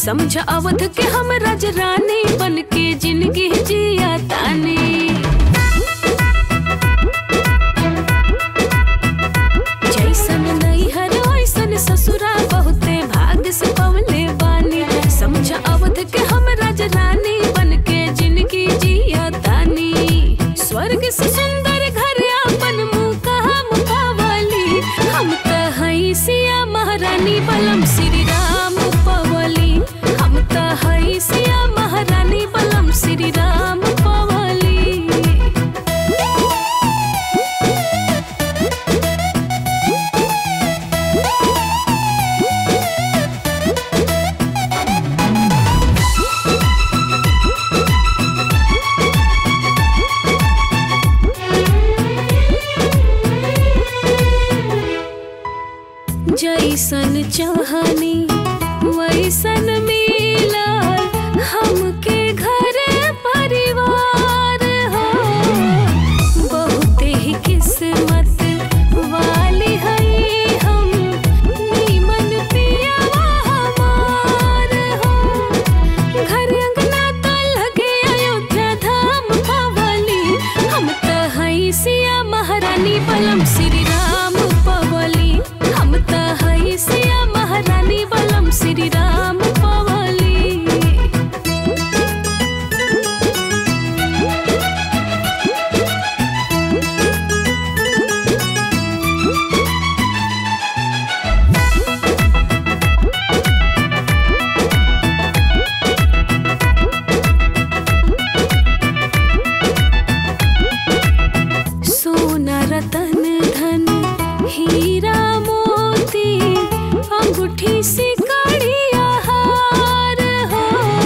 समझ अवध के हम राजरानी बन के जिंदगी जिया तानी। जैसन नैहर वैसन ससुरा बहुते भाग्य से पवले बानी। समझ अवध के हम राजरानी बन के जिंदगी जिया तानी। स्वर्ग से सुंदर घर अपन मुँह कहा मुखावली। हम त हई सिया महारानी बलम श्री राम पवली। हम त हई सिया महारानी बलम श्री राम पवली। जैसन चाहनी वैसन मिलल हमके घर परिवार हो। बहुते ही किस्मत वाली हई हम नीमन पियावा हमार हो। घर अंगना तो लगे अयोध्या धाम पवली। हम त हई सिया महारानी बलम श्री राम पवली। हम त हई सिया महारानी बलम श्री राम पवली। सोना रतन धन हीरा मोती अंगूठी से कड़िया हार हो।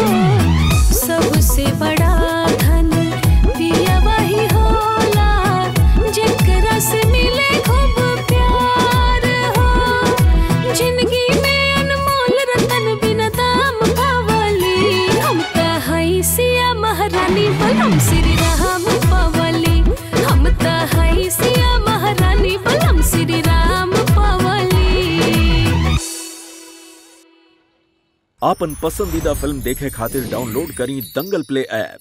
सबसे बड़ा धन पिया वही होला जेकरा से मिले खूब प्यार हो। जिंदगी में अनमोल रतन बिना दाम पवली। हम त हई सिया महारानी बलम श्री राम पवली। हम त हई सिया महारानी बलम श्री राम पवली। आपन पसंदीदा फिल्म देखे खातिर डाउनलोड करी दंगल प्ले ऐप।